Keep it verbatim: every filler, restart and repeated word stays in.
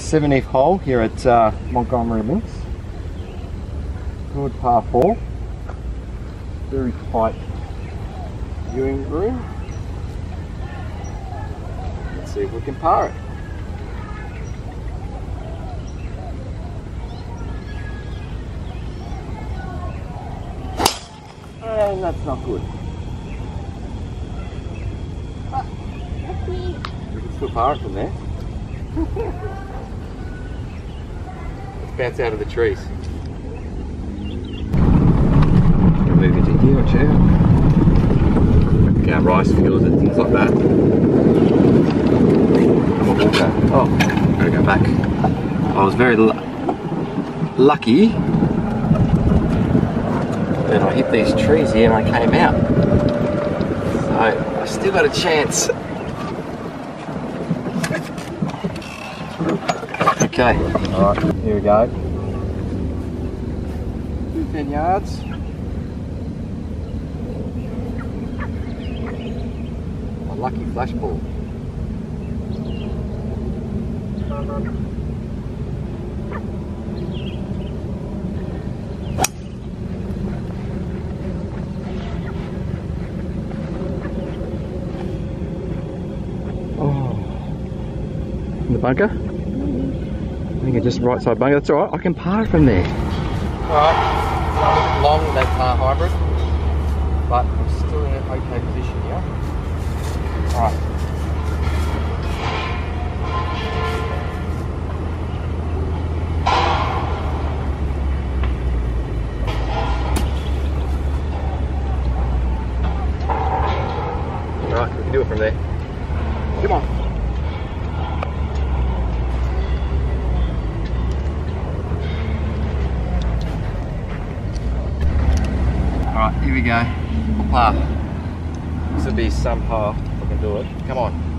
seventieth hole here at uh, Montgomery Links. Good par four. Very tight viewing room. Let's see if we can par it. And that's not good. We can still par it from there. Let's bounce out of the trees. Move into here, watch out. Look at rice fields and things like that. Oh, gotta go back. I was very lucky that I hit these trees here and I came out. So I still got a chance. Okay, alright, here we go. ten yards. A lucky flash ball. Oh. In the bunker? I think it's just right side bunker. That's alright, I can par from there. Alright, it's a bit long, that uh, hybrid, but I'm still in an okay position here. Alright. Alright, we can do it from there. Come on. Alright, here we go. Par. This will be some par if I can do it. Come on.